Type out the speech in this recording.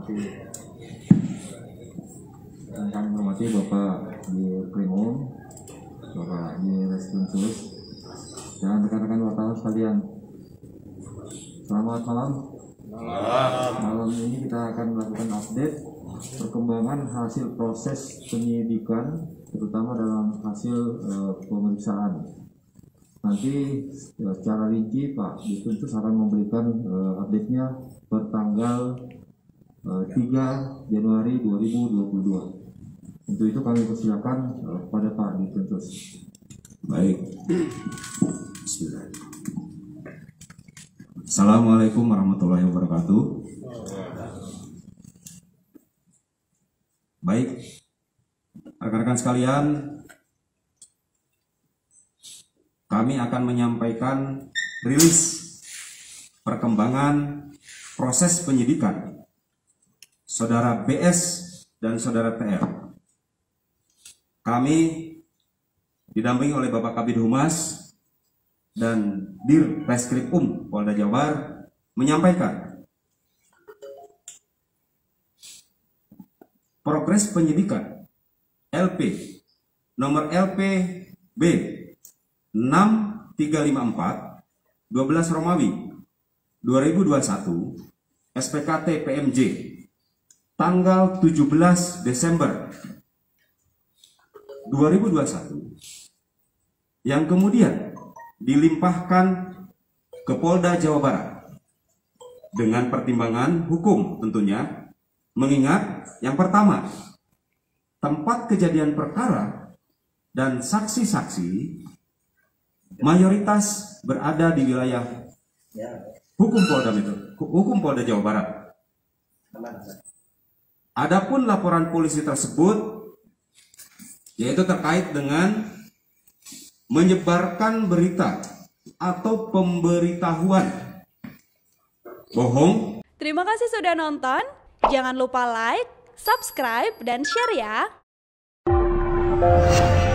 kami hormati Bapak di Krimum, Bapak di Reskrimsus, dan rekan-rekan wartawan sekalian. Selamat malam. Malam ini kita akan melakukan update perkembangan hasil proses penyidikan, terutama dalam hasil pemeriksaan. Nanti secara rinci Pak Dispinsus akan memberikan update-nya per tanggal 3 Januari 2022. Untuk itu kami persilakan pada Pak Dispinsus. Baik. Bismillah. Assalamualaikum warahmatullahi wabarakatuh. Baik, rekan-rekan sekalian, kami akan menyampaikan rilis perkembangan proses penyidikan Saudara BS dan Saudara TR. Kami didampingi oleh Bapak Kabid Humas dan Dir Reskrimum Polda Jabar menyampaikan progres penyidikan LP nomor LPB 6354 12 Romawi 2021 SPKT PMJ tanggal 17 Desember 2021 yang kemudian dilimpahkan ke Polda Jawa Barat dengan pertimbangan hukum tentunya, mengingat yang pertama, tempat kejadian perkara dan saksi-saksi mayoritas berada di wilayah hukum Polda Jawa Barat. Adapun laporan polisi tersebut yaitu terkait dengan menyebarkan berita atau pemberitahuan bohong. Terima kasih sudah nonton. Jangan lupa like, subscribe, dan share ya.